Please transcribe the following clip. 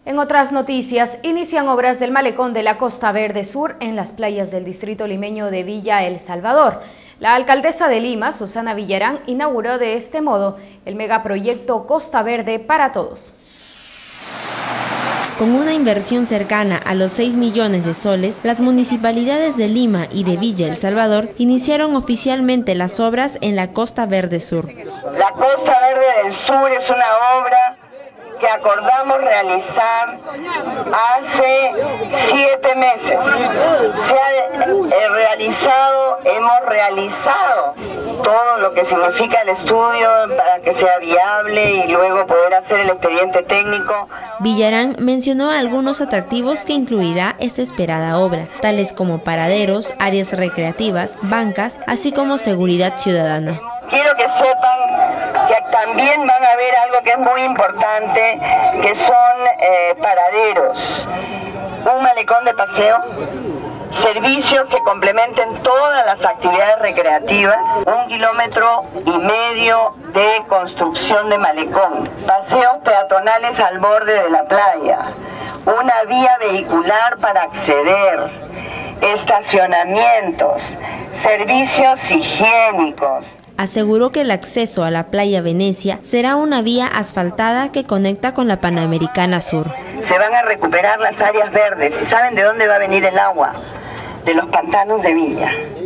En otras noticias, inician obras del malecón de la Costa Verde Sur en las playas del distrito limeño de Villa El Salvador. La alcaldesa de Lima, Susana Villarán, inauguró de este modo el megaproyecto Costa Verde para Todos. Con una inversión cercana a los 6 millones de soles, las municipalidades de Lima y de Villa El Salvador iniciaron oficialmente las obras en la Costa Verde Sur. La Costa Verde del Sur es una obra que acordamos realizar hace 7 meses. Hemos realizado todo lo que significa el estudio para que sea viable y luego poder hacer el expediente técnico. Villarán mencionó algunos atractivos que incluirá esta esperada obra, tales como paraderos, áreas recreativas, bancas, así como seguridad ciudadana. Quiero que sepan que también van a ver algo que es muy importante, que son paraderos, un malecón de paseo, servicios que complementen todas las actividades recreativas, 1,5 kilómetros de construcción de malecón, paseos peatonales al borde de la playa, una vía vehicular para acceder, estacionamientos, servicios higiénicos. Aseguró que el acceso a la playa Venecia será una vía asfaltada que conecta con la Panamericana Sur. Se van a recuperar las áreas verdes. ¿Y saben de dónde va a venir el agua? De los pantanos de Villa.